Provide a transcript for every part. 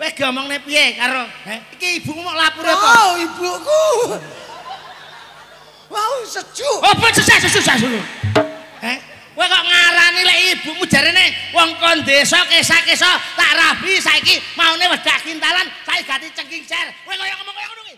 kowe ngomongne piye karo iki ibumu mau lapor apa? Oh, ibuku. Wow, sejuk. Apa sejuk? Kowe kok ngarani lek ibumu jarene wong kon desa kesa-kesa tak rabi saiki maune wedak kintalan saiki ganti cengking ser. Kowe kaya ngomong kaya ngono ki.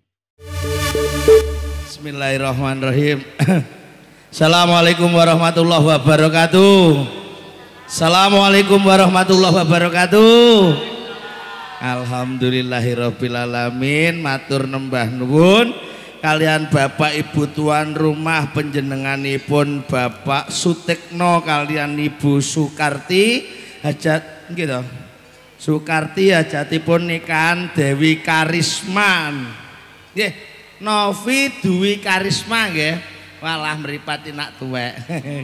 Bismillahirrahmanirrahim. Assalamualaikum warahmatullahi wabarakatuh. Assalamualaikum warahmatullahi wabarakatuh. Alhamdulillahirabbil alamin, matur nembah nuwun kalian Bapak Ibu tuan rumah panjenenganipun Bapak Sutikno kalian Ibu Sukarti hajat nggih to. Sukarti hajatipun nikahan Dewi Karisma. Nggih, Novi Dwi Karisma nggih. Walah mripate nak tuwek.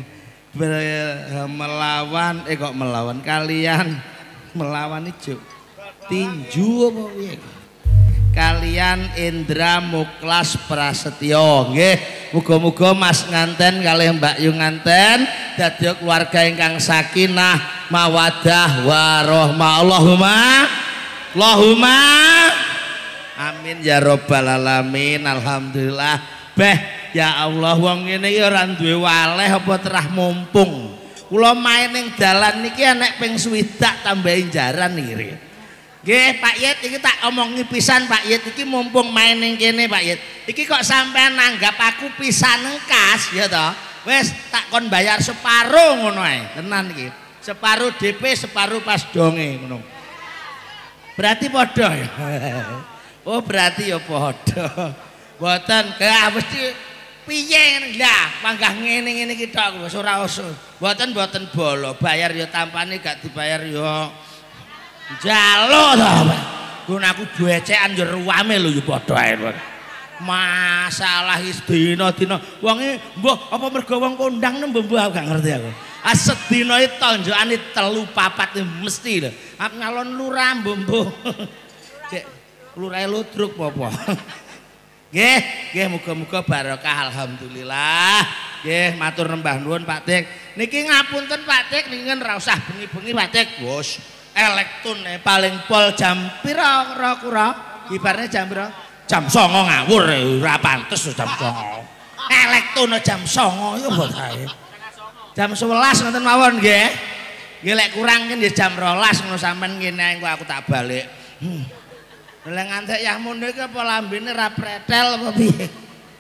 Melawan kok melawan kalian melawan ijo tinju apa piye kalian Indra Muklas Prasetyo nggih muga-muga Mas nganten kalih Mbak Yu nganten dadi keluarga ingkang sakinah mawaddah warahmah Allahumma amin ya rabbal alamin. Alhamdulillah beh ya Allah wong ngene iki ora duwe waleh apa terah mumpung kula main ning dalan niki nek ping 60 tambahin jaran niki. Nggih Pak Yit iki tak omongi pisan Pak Yit iki mumpung main ning kene Pak Yit. Iki kok sampean nanggap aku pisan kas ya toh. Wis tak kon bayar separo ngono ae. Tenan iki. Separo DP separo pas donge ngono. Berarti padha ya. Oh berarti ya padha. Mboten mesti piye ngene lah panggah ngene-ngene iki tok wis ora usah. Mboten bolo, bayar ya tampane gak dibayar ya njaluk to. Gun aku duecekan ya ruwame lho ya padha ae. Masalah is dina-dina wong e mbah apa mergo wong kondang mbah aku gak ngerti aku. Sedina iki tonjokane 3-4 mesti lho. Aku ngalon lurah mbah. Cek lurahe ludruk apa. Nggih, muga-muga barokah alhamdulillah. Nggih, matur nembah nuwun Pak Dik. Niki ngapunten Pak Dik, niki ora usah bengi-bengi Pak Dik. Wos, elektune paling pol jam pira kira-kira? Ibarne jam pira? Jam 09.00 ngawur ora pantes jam 09.00. Elektune jam 09.00 ya mbok ae. Jam 11 ngoten mawon nggih. Nggih lek kurang kan ya jam 12 ngono sampean ngene engko aku tak balik. Lah ngantek yah mono iki apa lambene ra pretel apa piye?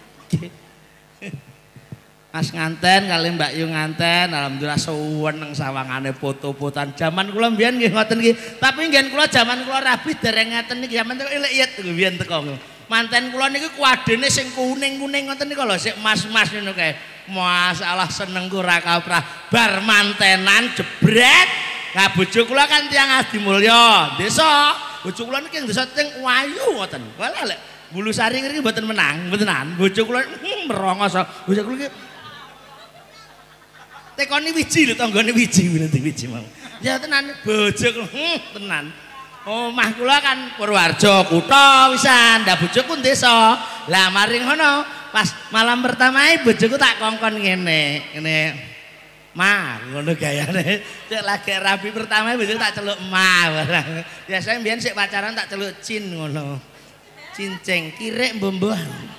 Mas nganten kali Mbak Yu nganten alhamdulillah suweneng sawangane foto-fotoan. Zaman kula mbiyen nggih ngoten iki. Tapi ngen kula zaman kula rabi dereng ngeten iki. Zaman elek yet mbiyen teko. Manten kula niki kuadene sing kuning-kuning ngoten niku lho sik mas-mas ngono kae. Masalah senengku ra kaprah. Bar mantenan jebret. Lah bojo kula kan tiyang Adi Mulya, desa. Bojo kula niki desa teng Wayu ngoten. Walah lek Bulu Sari ngriki mboten menang, mbotenan. Bojo kula merongos. Bojo kula iki tekoni wiji lho tanggane wiji nanti wiji mau. Ya tenan bojo kula tenan. Omah kula kan Purworejo kutha wisan, ndak bojoku desa. Lah maring ngono, pas malam pertama bojoku tak kongkon ngene. Ma, ngono gayane. Cek lagi rabi pertama bojoku tak celuk ma barang. Biasanya mbiyen sik pacaran tak celuk Cin ngono. Cinceng kirek mbombo.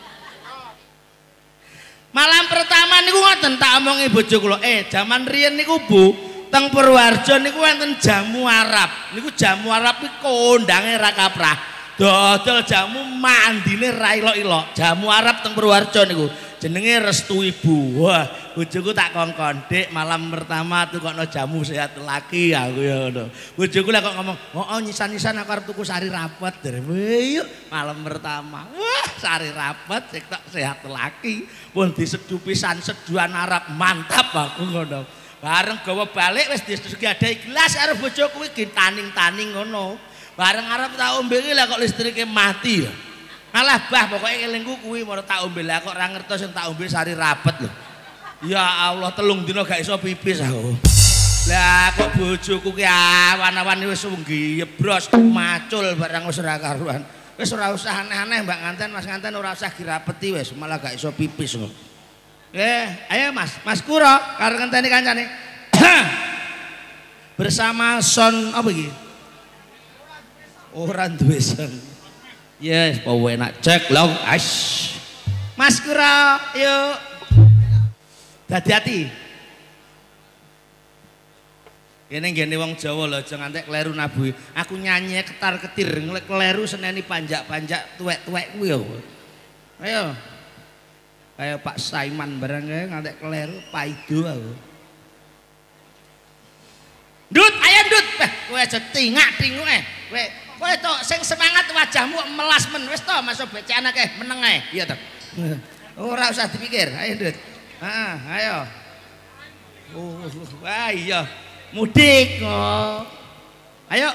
Malam pertama niku ngoten tak omongi bojo kula, jaman riyen niku Bu, teng Purworejo niku wonten jamu Arab. Niku jamu Arab iki kondange ra kaprah. Dodol jamu mandine ra ilok-ilok. Jamu Arab teng Purworejo niku jenenge Restu Ibu. Wah, bojoku tak kongkon, "Dik, malam pertama tukokno jamu sehat laki aku ya ngono." Bojoku lek kok ngomong, "Oh, nyisan-nyisan aku arep tuku sari rapet." Yuk, malam pertama. Wah, sari rapet sik tok sehat laki. Pun diseduh pisan seduhan Arab, mantap aku ngono. Bareng gawa balik wis disugadahi gelas karo bojoku iki taning-taning ngono. Bareng arep tak ombe iki lek kok listrike mati ya. Malah bah pokoknya elingku kuwi mau tak ombe lah kok ora ngertos yang tak ombe sari rapet lho. Ya Allah 3 dina gak iso pipis aku. Lah kok bojoku ki awan-awan wis nggiyebros macul barang wis ora karuan. Wis ora usah aneh-aneh Mbak nganten Mas nganten ora usah dirapeti wis malah gak iso pipis ngono. Ayo Mas Kuro karo ngenteni kancane. Bersama Son apa iki? Ora duwe sen. Yes, bawa enak cek long as. Mas Kura, yuk. Hati-hati. Gini wong Jawa lho, aja ngantek kleru nabuhi. Aku nyanyi ketar-ketir, kleru seneni panjak-panjak tuwek-tuwek kuwi yo. Ayo. Kayak Pak Saiman barang kae ngantek kleru paido aku. Ndut, ayo ndut. Kowe aja tingak-tinguk kowe to sing semangat wajahmu melas men wis to masuk becak akeh meneng ae. Iya to. Ora usah dipikir, ayo ndut. Heeh, ayo. Wah iya. Mudik kok. Ayo.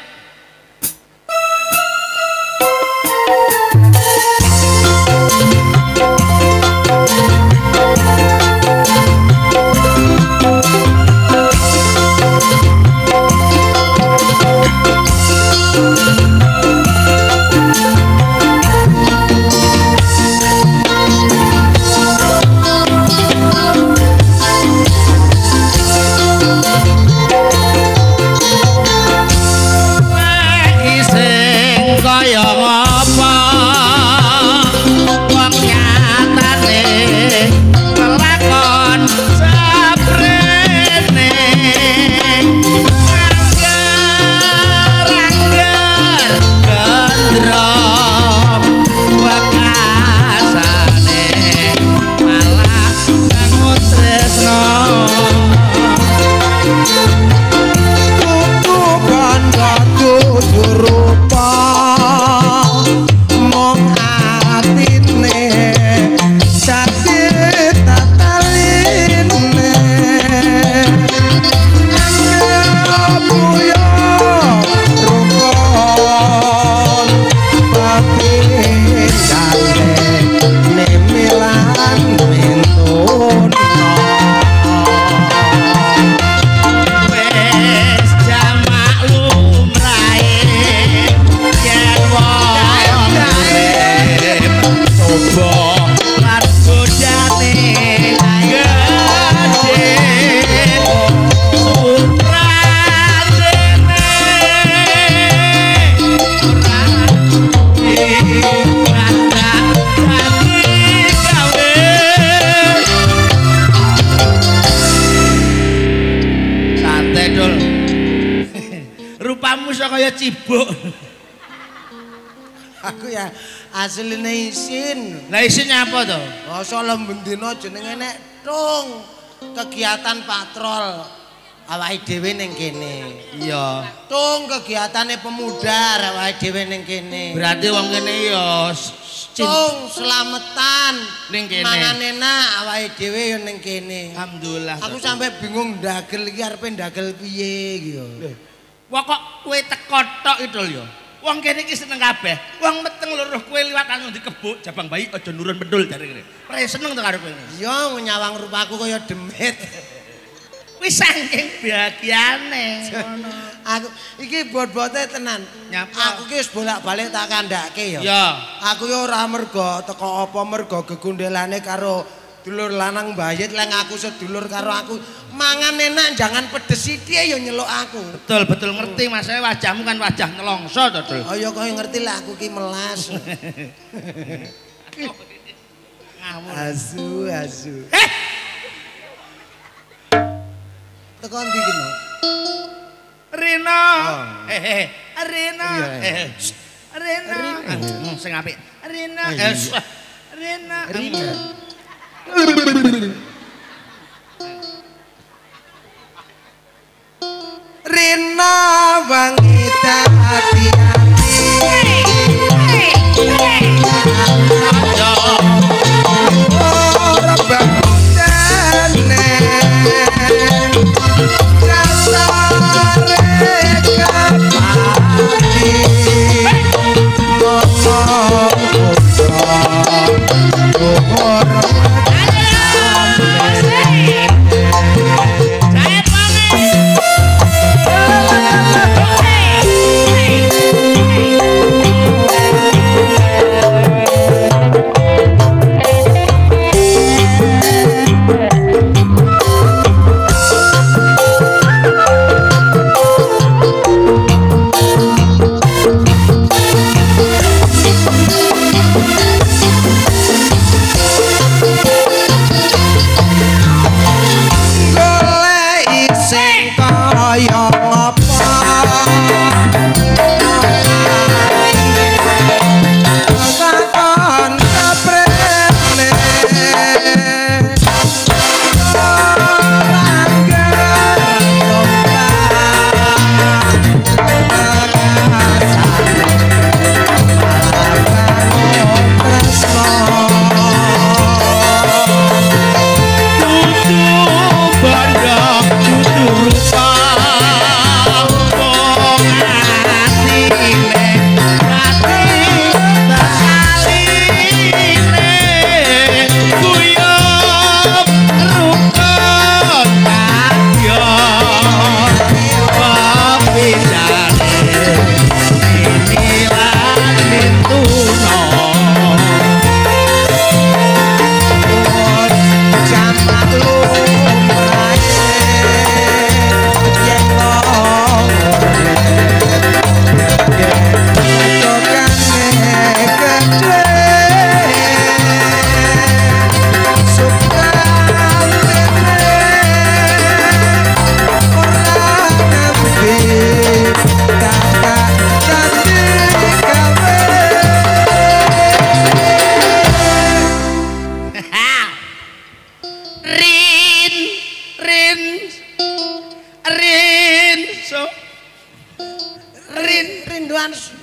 Cibuk. Aku ya asline isin. Lah isin apa to? Masa lembendina jenenge nek tung kegiatan patrol awake dhewe ning kene. Iya. Tung kegiatane pemuda awake dhewe ning kene. Berarti wong kene ya tung slametan ning kene. Mangan enak awake dhewe ya ning kene. Alhamdulillah. Aku sampe bingung ndagel iki arepe ndagel piye iki ya. Kok kowe teko tok itu lho. Wong kene iki seneng kabeh. Wong meteng luruh kowe liwat anu dikebuk jabang bayi aja nurun bedul jare kene. Pre seneng to karo kowe. Iya nyawang rupaku kaya demit. Wis saking bahagiane ngono. Aku iki bot-bote tenan. Nyapa? Aku ki wis bolak-balik tak kandhake ya. Iya. Aku ya ora mergo teko apa mergo gegundelane karo dulur lanang mbayit lek aku sedulur karo aku. Mangan enak jangan pedes sithik ya nyeluk aku. Betul ngerti Mas, wajahmu kan wajah nelongso to, Dul. Oh ya kowe ngerti lah aku ki melas. Asu. Teko ndi ki, Mas? Rina. Rina. Rina. Sing apik. Rina. Rina. Rina wangi hati-hati ora bandane kasare kapati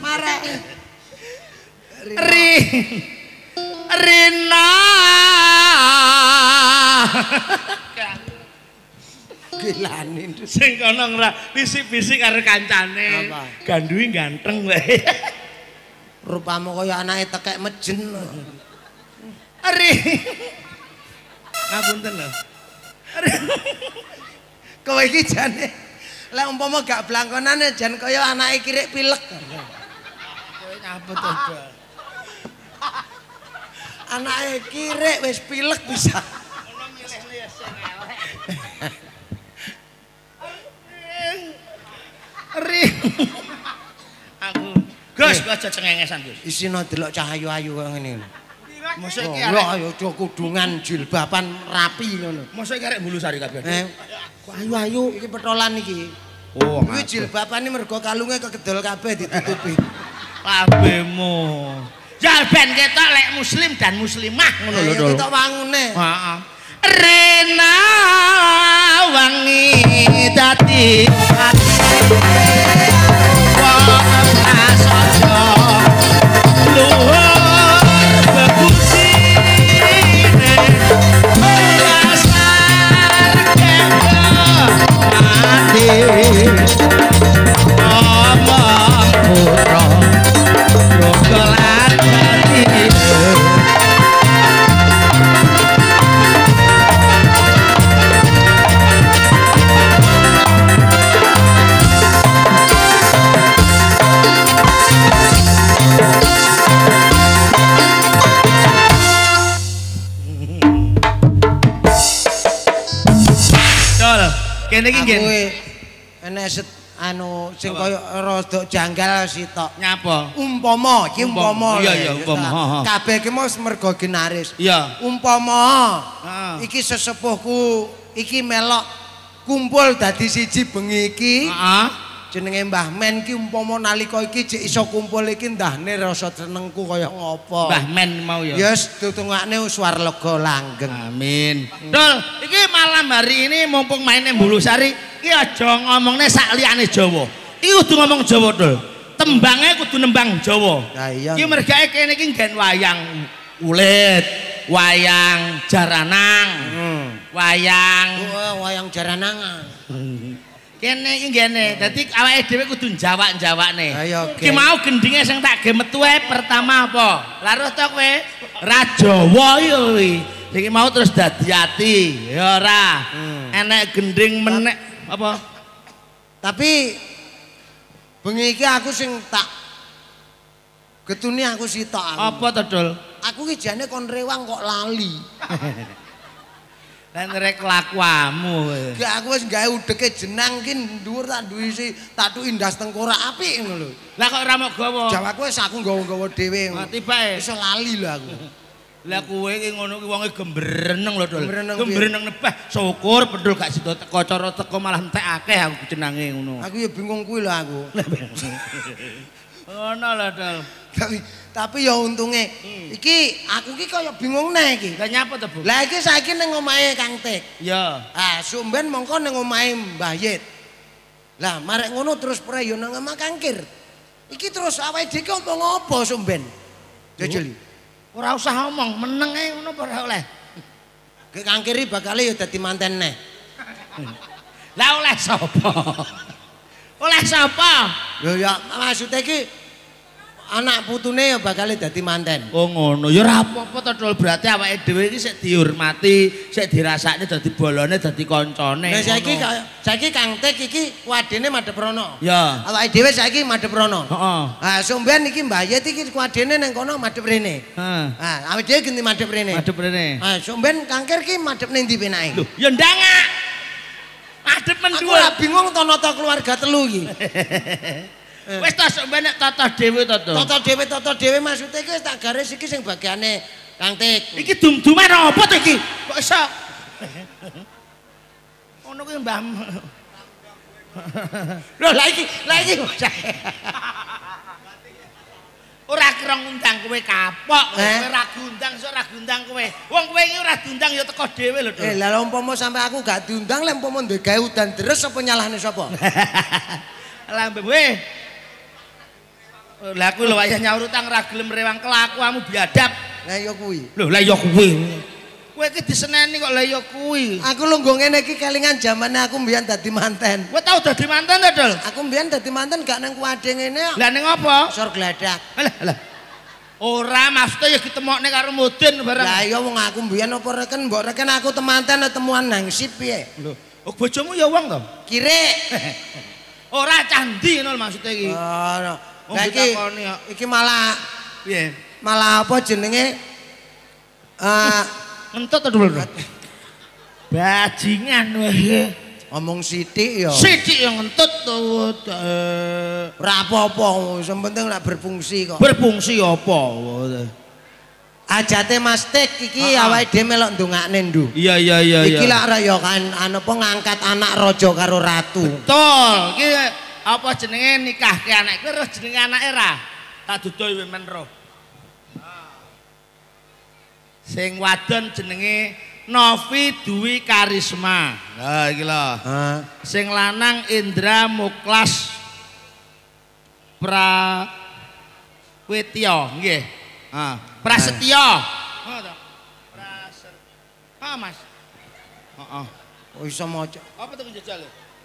Marek. Rina. Gilanin sing kono ora bisik-bisik karo kancane. Gandui ganteng wae. Rupamu kaya anake tekek mejen. Ngapunten lho. Kowe iki jane lek umpama gak blangkonane jan kaya anake kirik pilek. Kowe nyapa to, Dol? Anake kirik wis pilek bisa. Ono milih-milih sing elek. Aku Gus, aja cengengesan, Gus. Isine delok cahayu-ayu kaya ngene lho. Mosok iki arek ayo aja kudungan jilbaban rapi ngono. Mosok iki arek Bulusari kabeh. Ayu-ayu iki petolan iki. Oh, kuwi jilbabane mergo kalunge kekedol kabeh ditutupi. Kabehmu. Ya ben ketok lek muslim dan muslimah ngono lho, Dol. Ketok wangune. Heeh. Rena wangi dadi ati. Wong prasaja luhur bebusine rasar kena mati. Omong putra rogolan mati. Kene iki ngen. Enek anu sing kaya rada janggal sitok. Nyapa? Umpama, iki umpama. Iya iya umpama. Kabeh iki mos mergo ginaris. Iya. Umpama iki sesepuhku iki melok kumpul dadi siji bengi iki. Heeh. Jenenge Mbah Men ki umpama nalika iki jek iso kumpul iki ndahne rasa senengku kaya ngopo. Mbah Men mau ya. Ya ditungakne swarga langgeng. Amin. Dol, iki malam hari ini mumpung maine Bulusari, iki aja ngomongne sak liyane Jawa. Iki kudu ngomong Jawa, Dol. Tembange kudu nembang Jawa. Lah iya. Iki mergae kene iki nggen wayang ulit, wayang jaranang. Wayang wayang jaranang. Kene iki ngene, dadi awake dhewe kudu njawak-njawakne. Iki mau gendinge sing tak ge metu pertama apa? Laruh to kowe ra Jawa yo kuwi. Iki mau terus dadi ati, ya ora. Enek gending menek apa? Tapi bengi iki aku sing tak getuni aku sitok aku. Apa to, Dul? Aku ki jane kon rewang kok lali. Lan rek kelakuanmu. Gak aku wis gawe udeke jenang ki dhuwur tak duwe tak tuki ndas tengkorak apik ngono lho. Lah kok ora mau gawa? Jawaku wis aku nggawa-nggawa dhewe. Tibae. Iso lali lho aku. Lah kowe iki ngono ki wonge gembreneng lho, Dul. Gembreneng nebah. Syukur pedul gak sida teko cara teko malah entek akeh aku jenenge ngono. Aku ya bingung kuwi lho aku. Ngono lho, Dul. Tapi ya untunge iki aku ki kaya bingung neh iki. Lah nyapa to, Bu? Lah iki saiki ning omahe Kang Tik. Ya. Ah, sumben mongko ning omahe Mbah Yit. Lah marek ngono terus pre yo nang omah Kangkir. Iki terus awake dhewe omong apa sumben? Jajal. Ora usah omong, meneng ae ngono ora oleh. Ki Kangkir bakal yo dadi manten neh. Lah oleh sapa? Oleh sapa? Lho ya maksude iki anak putune ya bakal dadi manten. Oh ngono, ya ora apa-apa to, Dul. Berarti awake dhewe iki sik dihormati, sik dirasakne dadi bolone, dadi kancane. Nah saiki Kang Tik iki wadene madhep rono. Ya. Awake dhewe saiki madhep rono. Heeh. Ah sumben iki Mbah Yit iki wadene nang kono madhep rene. Heeh. Ah awake dhewe genti madhep rene. Madhep rene. Ah sumben Kangkir ki madhep ning ndi penake? Lho, ya ndangak. Madhep Aku mendhuwur. ora bingung to nata keluarga telu iki. Wis to sok benek tata dhewe to. Tata dhewe maksude iki wis tak garis iki sing bagiane Kang Tik. Iki dum-duman apa to iki? Kok iso? Ngono kuwi Mbah. Lho lah iki. Ora kira ngundang kowe kapok, kowe ora gundang, sok ora gundang kowe. Wong kowe iki ora diundang ya teko dhewe lho, Dul. Lah umpama sampe aku gak diundang lek umpama ndek gawe udan deres apa nyalahne sapa? Lah mbah kowe. Lah kuwi lho wayah nyaur utang ra gelem rewang kelakuanmu biadab. Lah ya kuwi. Lho lah ya kuwi. Kowe iki diseneni kok lah ya kuwi. Aku lungguh ngene iki kelingan zamane aku mbiyen dadi manten. Kowe tau dadi manten ta, Dul? Aku mbiyen dadi manten gak nang kuwade ngene. Lah ning apa? Sor gladak. Alah. Ora maksudnya ya ditemokne karo mudin bareng. Lah iya wong aku mbiyen apa reken mbok reken aku temanten temuan nang sip piye? Lho, bojomu ya wong to? Kirik. Ora candi ngono maksudnya iki. Oh. Lah iki malah piye? Malah apa jenenge? Ngentut to dulu. Bajingan wae. Ngomong sithik ya. Sithik yang ngentut to. Ora apa-apa, sing penting nek berfungsi kok. Berfungsi apa? Ajate Mas Tik iki awake dhewe melok ndongakne ndu. Iya. Iki lak ya kan apa ngangkat anak raja karo ratu. Betul. Iki apa jenenge nikahke anak kuwi roh jenenge anake ra. Tak dudul men roh. Sing wadon jenenge Novi Dwi Karisma. Lah iki lho. Sing lanang Indra Muklas Prawetya nggih. Prasetya. Mas. Heeh. Oh iso maca. Apa tuh njajal?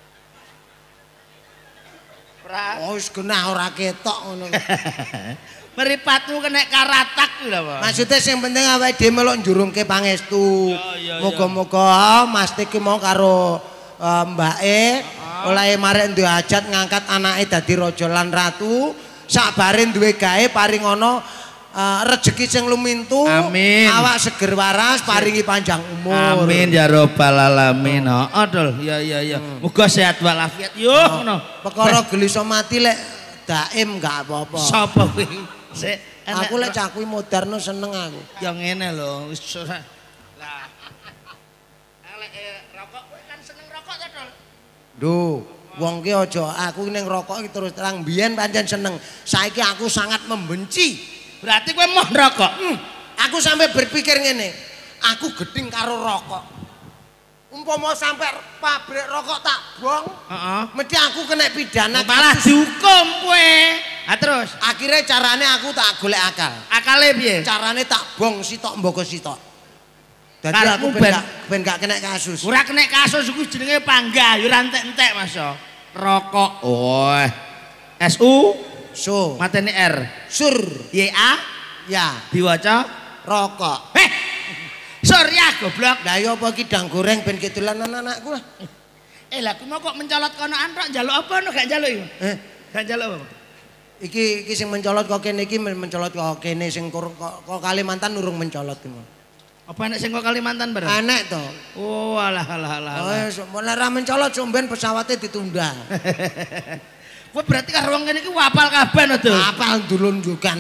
Oh wis genah ora ketok ngono. Meripatmu kena karatak lho, Pak. Maksudnya sing penting awake dhewe melok njurungke pangestu. Moga-moga Mas Tik mau karo mbake oleh marek duwe hajat ngangkat anake dadi raja lan ratu, sakbare duwe gawe paring ana rezeki sing lumintu. Amin. Awak seger waras, paringi panjang umur. Amin ya rabbal alamin. Heeh, Dul. Iya. Muga sehat walafiat yo ngono. Perkara gelis mati lek daim gak apa-apa. Sapa kuwi? Aku lek cah kuwi moderno seneng aku. Ya ngene lho, wis ora. Lah. Lek rokok kowe kan seneng rokok to, Dul? Duh, wong ki aja aku ning rokok iki terus terang biyen pancen seneng. Saiki aku sangat membenci. Berarti kowe mau rokok? Aku sampai berpikir ngene. Aku geding karo rokok. Umpama sampai pabrik rokok tak bong, mesti aku kena pidana. Malah dihukum kowe. Ah terus akhirnya carane aku tak golek akal. Akale piye? Carane tak bong sitok mboko sitok. Dadi aku ben gak kena kasus. Ora kena kasus iku jenenge panggah, ya ora entek-entek Mas. Rokok. Oh. SU So. Matene R. Sur. YA ya. Diwaca rokok. Surya goblok. Lah ya apa iki dang goreng ben kedulan anak-anakku lah. Lah aku mau kok mencolot kono antrok njaluk apa no gak njaluk iku? Gak njaluk apa? Iki sing mencolot kok kene iki mencolot kok kene sing kok Kalimantan urung mencolot iki. Apa nek sing kok Kalimantan bareng? Enek to. Oh alah. Oh ora mencolot somben pesawate ditunda. Kowe berarti karo wong kene iki apal kabeh no, Dul. Apal dulunjukan.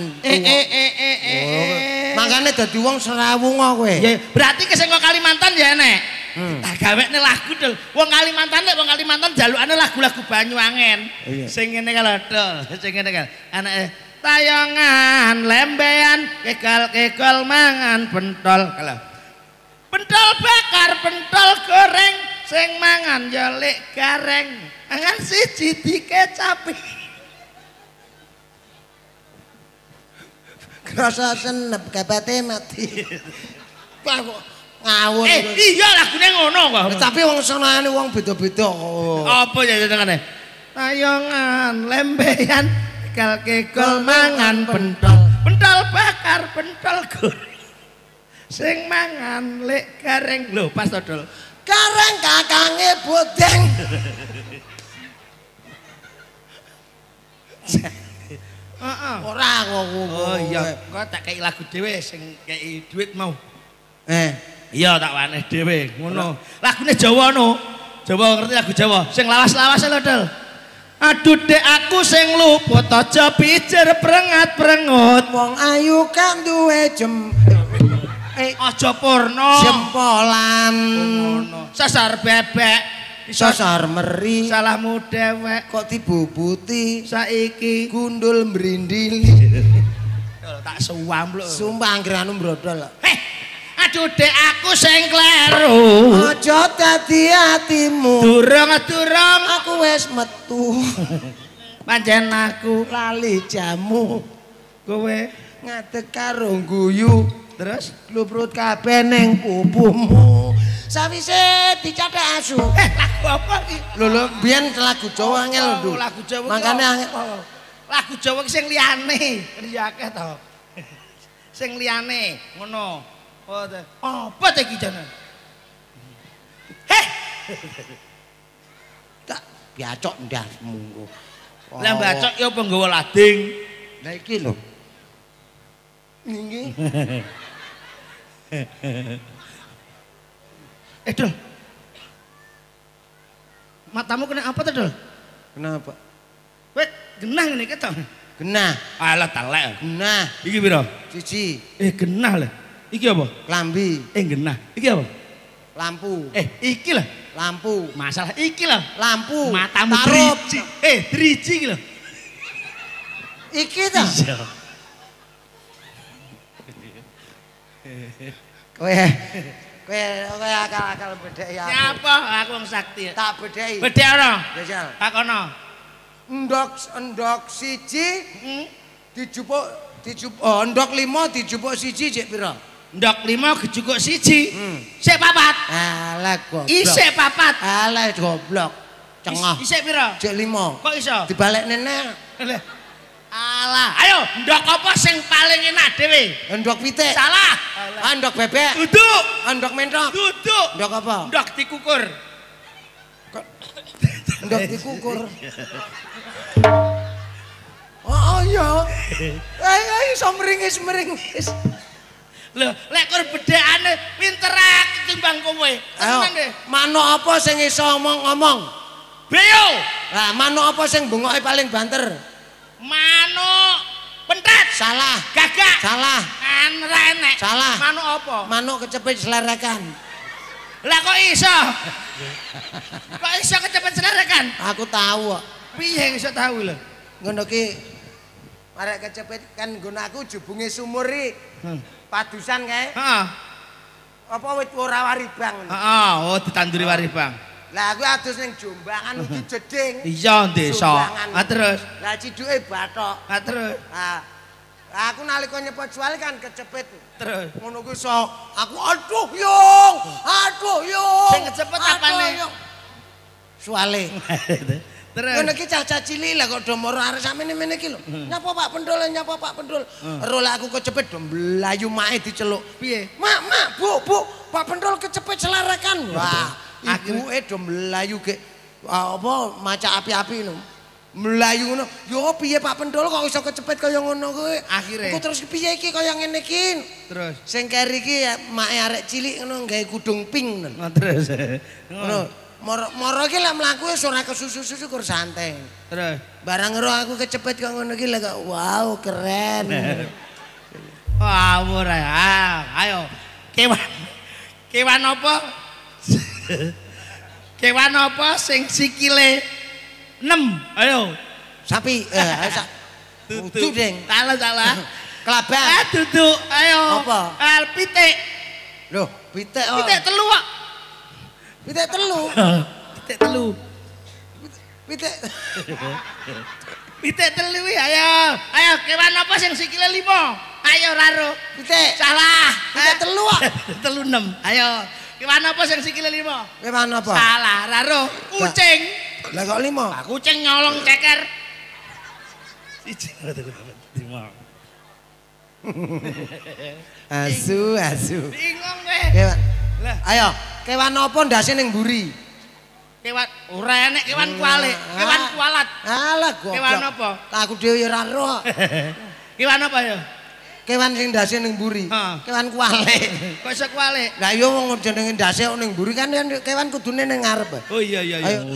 Makane dadi wong serawunga kowe. Ya berarti ke sing kok Kalimantan ya enek. Tak gawekne lagu, Dul. Wong Kalimantan nek wong Kalimantan jalukane lagu-lagu Banyuwangen. Sing ngene kalau Dul, sing ngene kan. Anake tayangan lembean kekal mangan pentol. Kalau pentol bakar, pentol goreng, sing mangan jolik gareng. Angan siji dikecapi. Krasa senep kepete mati. Pak kok ngawur. Iya lagune ngono kok. Tapi wong senengane wong beda-beda kok. Apa ya jenengane? Tayangan lembean kekal mangan pentol. Pentol bakar, pentol goreng. Sing mangan lek gareng. Lho, pas to, Dul. Gareng kakange bodeng. Ora kok. Oh iya, kok tak kei lagu dhewe sing kei duit mau. Iya tak waneh dhewe ngono. Lagune Jawa no. Jawa ngerti lagu Jawa. Sing lawas-lawas lho, Dul. Aduh dek aku sing luput aja pijer prengat-prengut. Wong ayu kan duwe aja purna. Jempolan. Sasar bebek. Sasar meri. Salahmu dewek kok dibubuti saiki gundul mrindil. Tak suwam lho. Sumpah anggere anu mbrodol. Aduh dek aku sing kleru. Aja dadi atimu. Durung aku wis metu. Pancen aku lali jamu. kowe Ngadeg karo guyu. terus Luprut kabeh ning pupumu. Sawise dicathek asu. lagu apa iki? Lho biyen lagu Jawa angel lho. Lagu Jawa. Makane angel. Lagu Jawa ki sing liyane, iya akeh to. Sing liyane ngono. Oh, apa ta iki jane? Heh. Tak biacok ndasmu. Lah bacok ya apa nggawa lading. Lah iki lho. Nggih. Dol. Matamu kena apa to, Dol? Kenapa? Weh, genah ngene iki to. Genah. Alah talek. Genah. Iki piro? Siji. Genah lah. Iki apa? Klambi. Genah. Iki apa? Lampu. Iki lah. Lampu. Masalah iki lah. Lampu. Matamu tarup. driji. Driji iki lho. Iki ta? Iya. Kowe akal-akal bedheki aku. Nyapa aku wong sakti. Tak bedheki. Bedhek ana. Jajal. Takono. Endok siji dijupuk endok 5 dijupuk siji cek pira? Ndok 5 gejukuk siji. Sik papat. Alah goblok. Isik papat. Alah goblok. Cengah. Isik pira? Cek 5. Kok iso? Dibalekne nek. Alah, ayo ndok apa sing paling enak dhewe? Endok pitik. Salah. Endok bebek. Duduk. Endok mentok. Duduk. Endok apa? Ndok dikukur. Endok dikukur. Oh iya. Ayo iso meringis. Lho, lek kur bedhekane pinter aku timbang kowe. Ayo, manuk apa sing iso ngomong? Beo. Lah, manuk apa sing bengoke paling banter? Manuk pentet. Salah. Gagak. Salah. Ora enek. Salah. Manuk apa? Manuk kecepit selerakan. Lah kok iso? Kok iso kecepet selerakan? Aku tahu kok. Piye iso tahu lho? Ngono ki arek kecepit kan nggon aku jubunge sumur iki. Padusan kae. Heeh. Apa wit ora waribang. Heeh, oh ditanduri waribang. Lah aku adus ning Jombangan ugi jeding. Iya desa. Terus. Lah ciduke bathok. Terus. Aku nalika nyepot jual kan kecepet. Terus. Ngono kuwi sok. Aku aduh yung. Sing kecepet apane? Suale. Terus. Ngono iki cah-cah cilik lah kok do moro arek sakmene-mene iki lho. Nyapa Pak Pendul, nyapa Pak Pendul. Ero lah aku kecepet do mlayu mae diceluk. Piye? Mak, Bu, Pak Pendul kecepet selarakan. Wah, ibuke do mlayu ge apa maca api-api lho. Melayu ngono. Yo piye Pak Pendul kok iso kecepet kaya ngono kuwi? Akhire. Kok terus piye iki kaya ngene iki? Terus. Sing keri iki ya make arek cilik ngono gawe kudung pink ngono. Terus. Ngono. Moro iki lek mlaku wis ora kesusu-susu kur santai. Terus. Barang ero aku kecepet kok ngono iki lek wow keren. Wah, ora. Ayo. Kewan apa? Kewan apa sing sikile 6? Ayo. Sapi. Dudu deng. Salah. Kelabang. Duduk. Ayo. Apa? Pitik. Loh, pitik. Pitik telu kok. Pitik telu. Pitik telu. Pitik. Pitik telu ayo. Ayo kewan apa sing sikile 5? Ayo raro. Pitik. Salah. Pitik telu kok. Telu 6. Ayo. Kewan apa sing sikile 5? Kewan apa? Salah, raro. Kucing. Lah kok 5? Kucing nyolong ceker. Siji. 5. Asu. Bingung kowe. Kewan. Lah, ayo, kewan apa ndase ning mburi? Kewan ora enek kewan kualik, kewan kualat. Alah goblok. Kewan apa? Aku dhewe ya ora roh. Kewan apa ya? Kewan sing ndase ning mburi. Kewan kualik. Kok iso kualik? Lah yo wong jenenge ndase ning mburi kan kewan kudune ning ngarep. Oh iya. Ayo.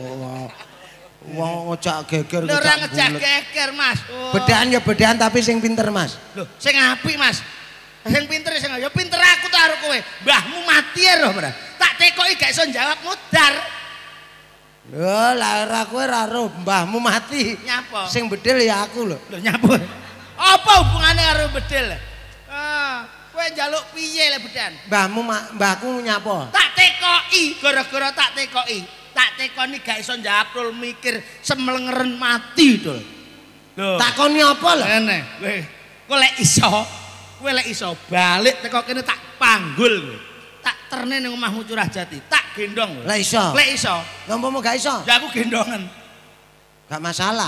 Wong ngejak geger. Ora ngejak geger, Mas. Bedahan ya bedahan tapi sing pinter, Mas. Lho, sing apik, Mas. Sing pinter sing ya pinter aku ta karo kowe. Mbahmu mati ya roh, Bro. Tak tekoki gak iso jawab mudar. Lho, lah ora kowe ora roh mbahmu mati. Nyapa? Sing bedil ya aku lho. Lho nyapa? Apa hubungane karo bedil? Kowe njaluk piye le bedan? Mbahku nyapa? Tak tekoki, gara-gara tak tekoki. tak tekoni gak iso njawab Dul, mikir semlengeren mati Dul. Lho. Takoni apa lho? Ngene, kowe lek iso balik teko kene tak panggul kowe. Tak terne ning omahmu Curah Jati, tak gendong kowe. Lek iso. Lek iso. Lah umpama gak iso? Ya aku gendongan. Gak masalah.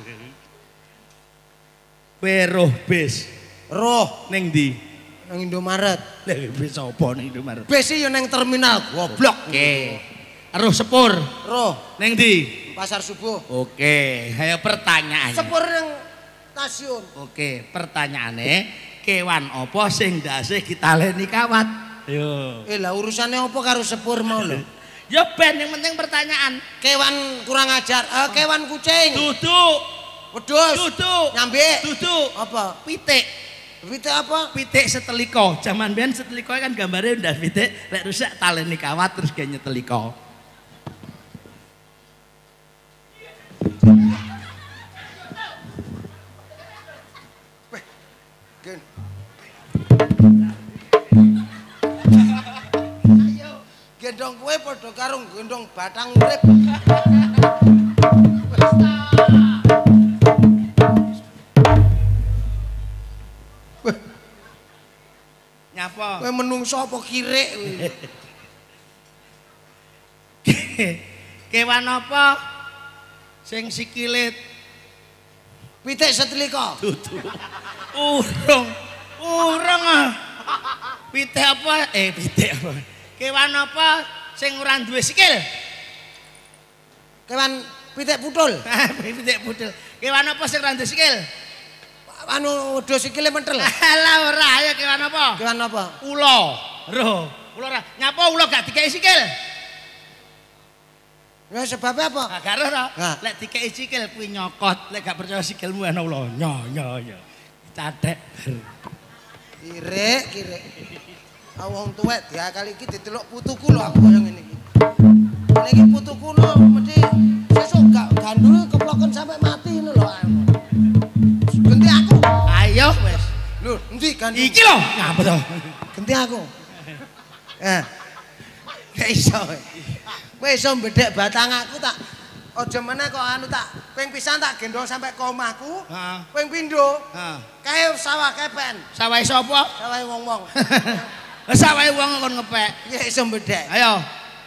Kowe roh bis. Roh Ning ndi? nang Indomaret. Lah bis apa ning Indomaret? Bis yo nang terminal goblok. Oke. Roh sepur. Roh Ning ndi? Pasar Subuh. Oke, ayo pertanyaannya. Sepur nang stasiun. Oke, pertanyaane kewan apa sing ndase ditaleni kawat? Yo. Lah urusane apa karo sepur mau lho? Ya ben yang penting pertanyaan. Kewan kurang ajar. Kewan kucing. Duduk. Wedhus. Duduk. Nyambe. Duduk. Apa? Pitik. Pitik apa? Pitik seteliko. Zaman biyen seteliko kan gambare ndas pitik lek rusak taleni kawat terus ge nyeteliko. Gen. Gendong kowe padha karo gendong batang urip. Nyapa? Kowe menungso apa kirik kowe? Kewan apa sing sikile Pitik setrika. duduk? Urung. Urung ah. Pitik apa? Pitik apa? Kewan apa sing ora duwe sikil? Kewan pitik putul. Pitik pudel. Kewan apa sing ora duwe sikil? Anu wedhus sikile mentel. Alah ora, ya kewan apa? Kewan apa? Ula. Roh, ula ora. Nyapa ula gak dikei sikil? Ya sebabnya apa? Gak roh ora. Nah. Lek dikei sikil kuwi nyokot, lek gak percaya sikilmu ana ula. Nyo. Cathek. Kirik. Wong tuwek diakali iki diteluk putuku lho aku kaya ngene iki. Ngene iki putuku lho mesti sesuk gak gandul keploken sampai mati ngono lho. Ganti aku. Ayo wis. Lho, endi gandul? Iki lho, ngapa to? Ganti aku. Gak iso. Kowe iso mbedhek batang aku tak aja meneh kok anu tak ping pisan tak gendong sampai ke omahku. Heeh. Ping pindho. Heeh. Kae sawah kepen. Sawahe sapa? Sawahe wong-wong. Sawahe wong kon ngepek. Ya iso mbedhek. Ayo.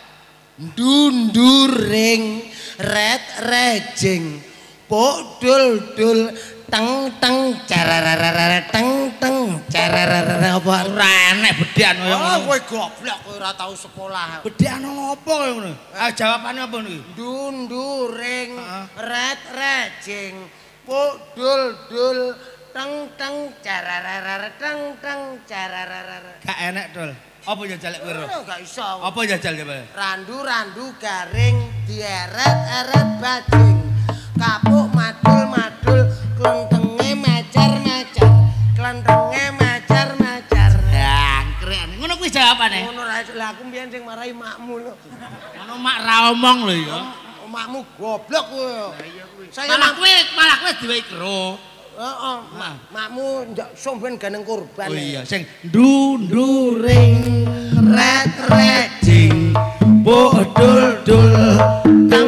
Dunduring ret rejing pok dul teng carararara teng carararara apa Ora enek bedhean koyo ngono. kowe goblok kowe ora tau sekolah. Bedhean apa koyo ngono? Ayo jawabane apa niki? Dunduring ret rejing pok dul teng carararara teng carararara. Gak enek, Dul. Apa jajal kowe ro? Gak iso. Apa jajal coba? Randu garing dieret-eret bajing kapuk madul klentenge macar Angkrik. Ngono kuwi jawabane. ngono ra lah aku mbiyen sing marahi makmu lho Ngono mak ra omong lho ya. makmu goblok kowe saya Malah kowe diwehi kero. heeh makmu ndak somben ganeng korban Oh iya, sing dunduring ret-rejing bodul teng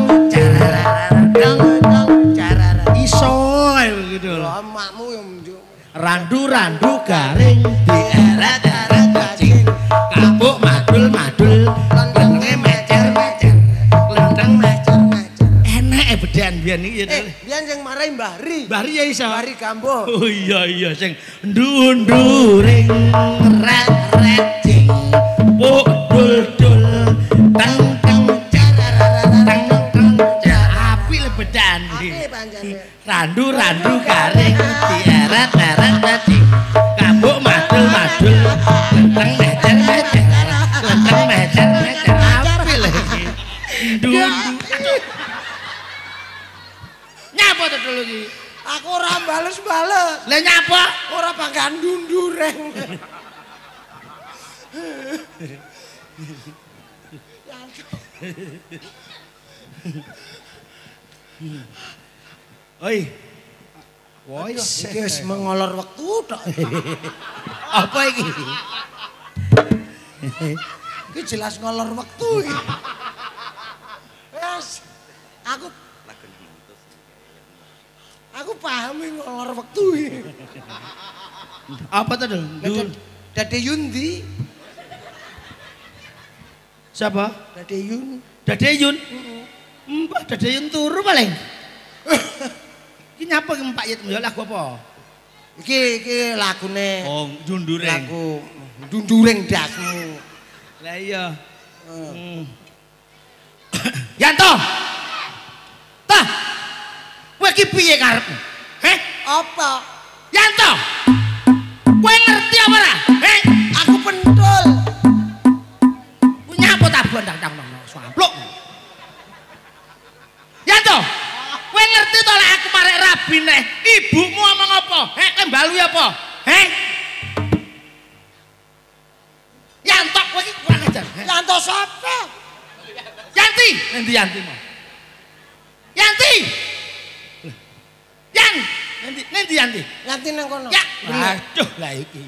cararara iso gitu lho. makmu yang Randu garing dieret-eret bajing kapuk madul klentenge mecer klenteng enek bedhean biyen iki ya. biyen sing marahi Mbah Ri Mbah Ri ya iso. Mbah Ri Gambo Oh iya sing dunduring ret-rejing bodul teng api le bedhean iki. pancene Randu garing dieret-eret bajing kabuk madul klenteng mecer api le iki. Nyapa to dulu iki? aku ora bales Lah nyapa? ora panggan dundureng Oi. Wis iki wis mengolor wektu tok apa iki? iki jelas ngolor wektu iki paham ngolor wektu. Apa to, Dul? Dade Yundi. Siapa? Dade Yun. Dade Yun. Mbah Dade Yun turu paling. Iki nyapa ki Pak Yit ya lagu apa? Iki lagune. Oh, Dunduring. Lagu Dunduring dasmu. Lah iya. Yanto. Tah. Kowe iki piye karepmu? Heh? Apa? Yanto. Kowe ngerti apa ora? Heh? Aku pentul. Ku nyapa ta bondang-dang sampluk. Yanto. Kowe ngerti to lek aku marek rabi neh, ibumu omong apa? Heh, kowe mbalu apa? Heh? Yanto kowe iki kurang ajar. Yanto sapa? Yanti, nanti Yanti mau. Yanti. Yan, nanti Yanti. Yanti nang kono. Ya, aduh lah iki.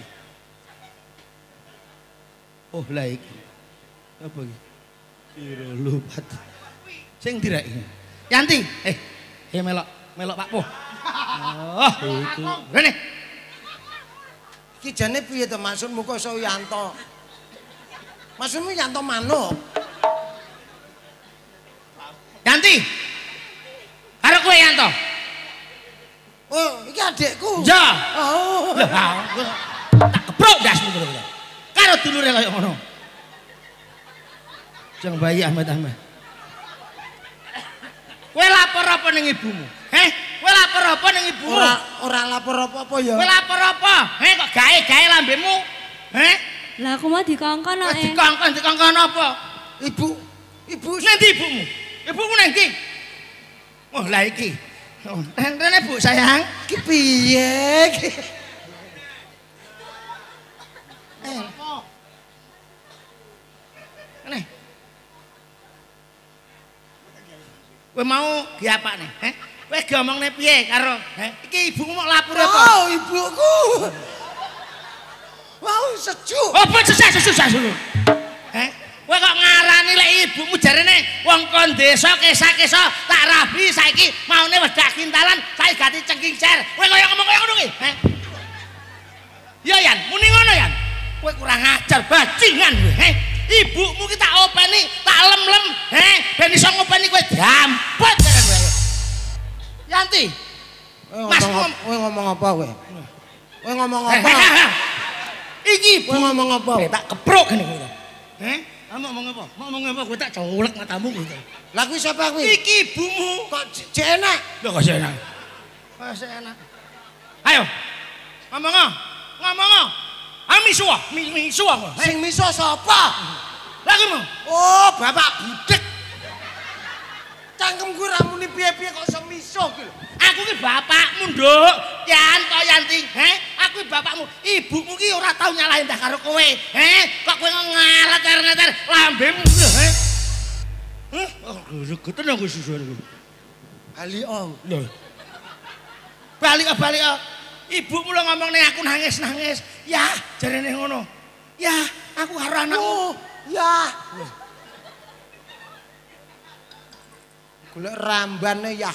Oh, lah iki. Apa iki? Kira lupat. Sing direk. Yanti, melok Pak Po. Oh, itu. Rene. Iki jane piye to maksudmu kok iso Yanto? Maksudmu Yanto manuk? Yanti. Karo kowe Yanto. Oh, iki adikku. Ya. Oh. Lah, tak keprok dasmu terus. Karo dulure kaya ngono. Jeng bayi Ahmad. Kowe lapor apa ning ibumu? Heh? Kowe lapor apa ning ibumu? Ora lapor apa-apa ya. Kowe lapor apa? Heh kok gawe lambemu? Heh? Lah aku mau dikongkon ae. Dikongkon apa? Ibu Nanti ibumu. Ibumu nang ndi? Oh, lah iki. Oh, rene Bu sayang. iki piye? Nih. Kowe mau ki apa nih? Heh? Kowe ngomongne piye karo? Heh? Iki ibumu mau lapor apa? Oh, ibuku. Wow, sejuk. Apa sejuk? Heh? Kowe kok ngarani lek ibumu jarene wong kon desa kesa-kesa tak rabi saiki maune wedak kintalan saiki ganti cengking ser. Kowe kaya ngomong kaya ngono ki? Heh? Ya Yan, muni ngono Yan. Kowe kurang ajar bajingan kowe, heh. Ibumu ki tak openi, tak lem-lem, heh, ben iso ngopeni kowe dampet jare kowe. Yanti. Mas kowe ngomong apa kowe? Kowe ngomong apa? Iki Kowe ngomong apa? Tak keprok ngene kowe. Heh? Ngomong apa? Ngomong apa kowe tak colek matamu kowe. Lah kuwi sapa kuwi? Iki ibumu. Kok jek enak? Lho kok enak. Kok enak. Ayo. Ngomong. Misuwa. Sing miso sapa? Lah kowe. Oh, bapak budek. Cangkemku ra muni piye-piye kok iso miso ki lho. Aku ki bapakmu, Nduk. Yanto Yanti, heh? Aku ki bapakmu. Ibumu ki ora tau nyalahin dah karo kowe. Heh? Kok kowe ngaret-ngaret lambemu, heh? Heh? Oh, gregetan aku susu niku. Ali ong. Lho. Balik. Ibumu lo ngomong ning aku nangis. Ya, jarene ngono. Ya, aku karo anakmu. Oh, ya. Golek rambane yah.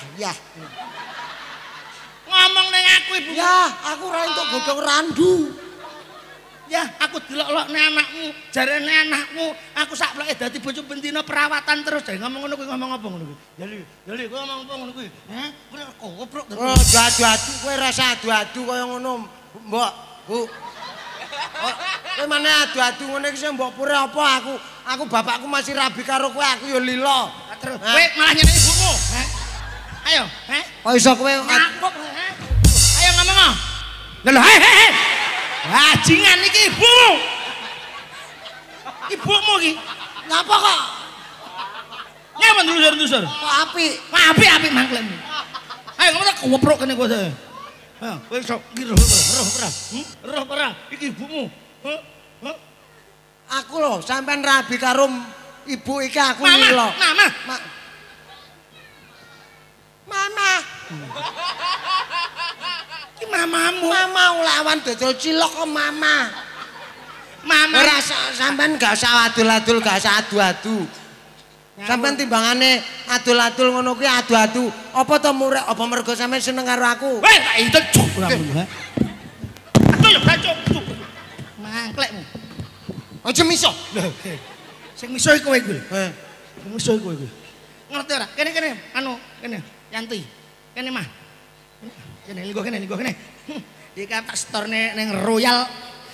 Ngomong ning aku ibu. Ya, aku ora entuk godhong randu. Ya, aku delok-lokne anakmu, jarene anakmu, aku sak bloke dadi bojo bendina perawatan terus. Jare ngomong ngono kuwi ngomong apa ngono kuwi? Jali kowe ngomong apa ngono kuwi? Heh, koprok. Oh, adu-adu kowe rasa adu-adu kaya ngono, Mbok. Bu. Oh, kowe maneh adu-adu ngene iki sing mbok pure apa aku bapakku masih rabi karo kowe aku ya lila. Terus kowe malah nyeneni ibumu. Heh. Ayo, heh. Kok iso kowe ngapok, heh. Ayo ngomong. Lho, heh. Bajingan iki ibumu. Ibumu iki. ngapa kok? Nyapa ndusur-ndusur? Kok apik? Apik mangklem. Ayo ngono tak koprok kene kowe. Ha, kowe sok iki roh ora? Iki ibumu. Heh? Aku lho sampean rabi karo ibu iki aku lho. Mama. Ki mamamu. Mama lawan dodol cilok kok mama. Mama. Ora sampean gak usah adul-adul, gak usah adu-adu. Sampeyan timbangane adul-adul ngono kuwi adu-adu. Apa to murek apa mergo sampeyan seneng karo aku? Weh, tak itu ora ngono. Aduh ya bacok. Mangklekmu. Aja miso. Sing miso iku kowe kuwi. Sing miso iku kowe kuwi. Ngerti ora? Kene anu, kene Yanti. Kene mah. Kene linggo kene. Iki tak storne ning Royal.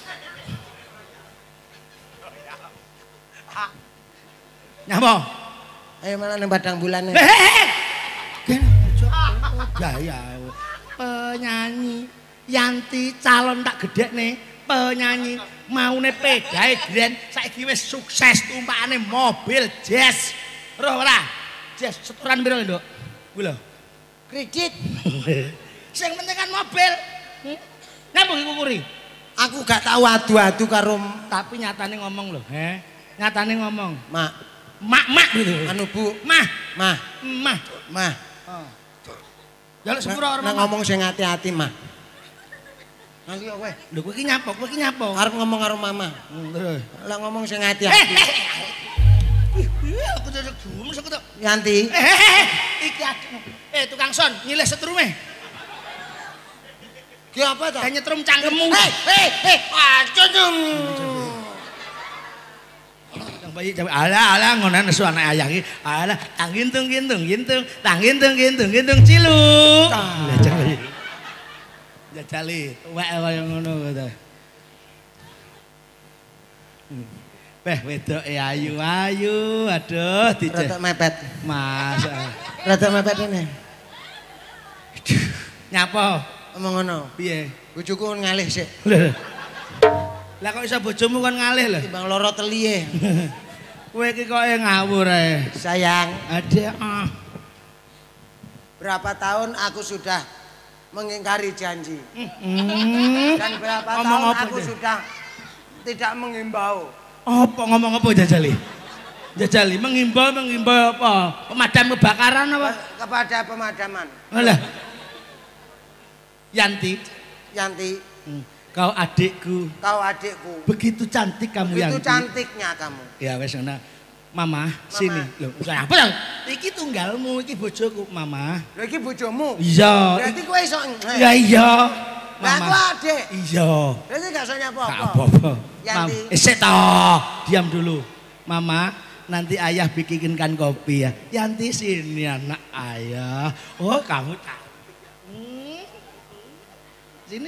Nyapa? Ayo mana ning Padang Bulane. Kene gaya. Penyanyi Yanti calon tak gedhekne penyanyi maune pedae Grand saiki wis sukses tumpakane mobil jazz. Roh ora? Jazz setoran piro, Nduk? Kuwi lho. Kredit. Sing penting kan mobil. Napa iku kuri? Aku gak tahu adu-adu karo Tapi nyatane ngomong lho, nyatane ngomong. Mak gitu. anu Bu. Mah. Oh. Jaluk sepuro nek ngomong sing hati-hati, Mah. Nanti kowe. Lho kowe iki nyapa? Arep ngomong karo Mama. Terus. Lah ngomong sing hati-hati. Aku cocok gumus aku tok. Yanti. Iki adikmu. Tukang son, nyilih setrume. Ki apa to? Nyetrum cangkemmu. Acun. Yang bayi ala ngono nesu anak ayah iki. Ala gintung ciluk. Jajali, wae kaya ngono to. Wedoke ayu-ayu, aduh dijeh. Rada mepet. Mas. Rada mepet ini. Nyapa? Omong ngono. Piye? Bojoku ngalih sik. Lah kok iso bojomu kon ngalih lho? Timbang loro teliye. Kowe iki kok ngawur ae. Sayang, Adek, berapa tahun aku sudah mengingkari janji. Dan berapa tahun aku sudah tidak mengimbau. Apa ngomong apa Jajali? Jajali mengimbau apa? Pemadam kebakaran apa? Kepada pemadaman. Alah. Yanti, kau adikku. Begitu cantik kamu Yanti. Begitu cantiknya kamu. Ya wes ngono. Mama, sini. Loh, saya apa ya? Iki tunggalmu, iki bojoku, Mama. Lho iki bojomu? Iya. Berarti kowe iso. Ya iya. Lah aku adik. Iya. Berarti gak iso nyapa apa? Gak apa-apa. Yanti. Sik to, diam dulu. Mama, nanti ayah bikinkan kopi ya. Yanti sini anak ayah. Oh, kamu cantik. Sini.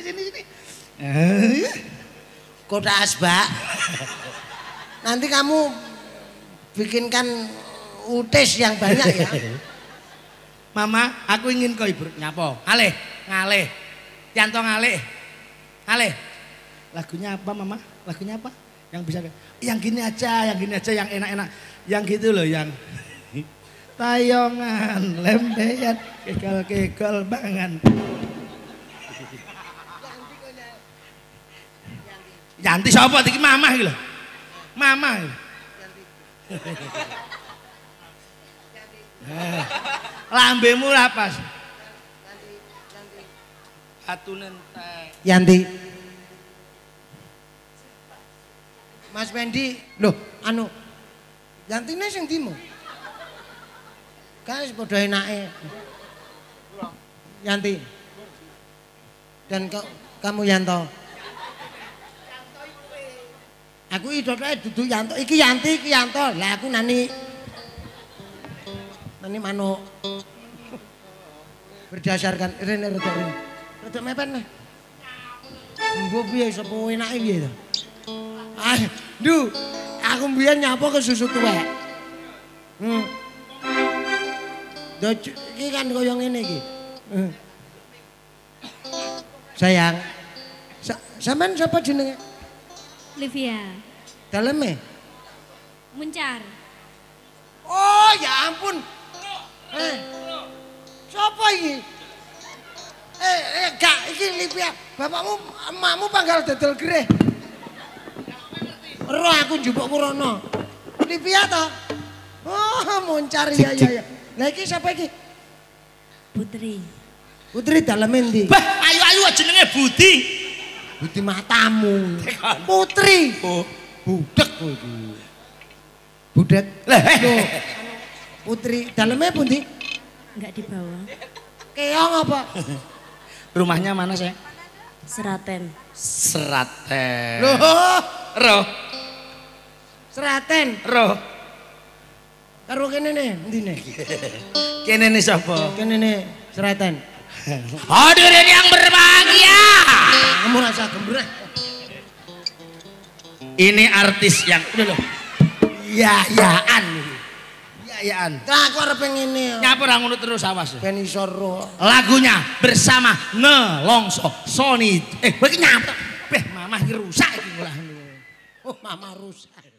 Kota Asbak. Nanti kamu bikinkan utis yang banyak ya. Mama, aku ingin kau ibu nyapa. Ngalih. Yanto ngalih. Lagunya apa, Mama? Lagunya apa? Yang bisa yang gini aja, yang enak-enak. Yang gitu loh, yang tayongan, lembeyan, kekal bangan. Yanti sapa iki Mama iki lho. Mama. Lambemu ra pas. Atunen teh. Yanti. Mas Pendi, loh anu Yantine sing dimu. Kan padha enake. Yanti. Dan kamu Yanto. Aku idolae dudu Yanto, iki Yanti, iki Yanto. Lah aku nani manuk. Berdasarkan rene rada mepet nih. Mbok piye sapa enake piye to? Aku mbiyen nyapa ke susu tuwek. Iki kan koyo ngene iki. Sayang. Sampean sapa jenenge? Livia. Daleme? Muncar. Oh, ya ampun. Sapa iki? Gak iki Livia. Bapakmu, emakmu panggal dodol greh. Roh aku njupukku rono. Livia to? Oh, Muncar ya. Lah iki sapa iki? Putri. Putri daleme ndi? Bah, ayu-ayu jenenge Budi. Budi matamu. Putri. Oh, Budek kowe iki. Budek. Lah, Putri, dalamnya pundi? Enggak dibawa. Keong apa? Rumahnya mana saya? Seraten. Seraten. Loh, Roh, Seraten. roh. Karo kene nih, endi nih? Kene nih sapa? Kene nih, Seraten. Hadirin yang berbahagia. Kamu rasa gembira? Ini artis yang udah loh. Ya-yaan. Ya-yaan. Nah, aku arep ngene. Nyapa ora ngono terus awas. Ben iso ro. Lagunya bersama Nelongso Sony. Bagi nyapa. Beh, mamah iki rusak iki ngolah. Oh, mama rusak.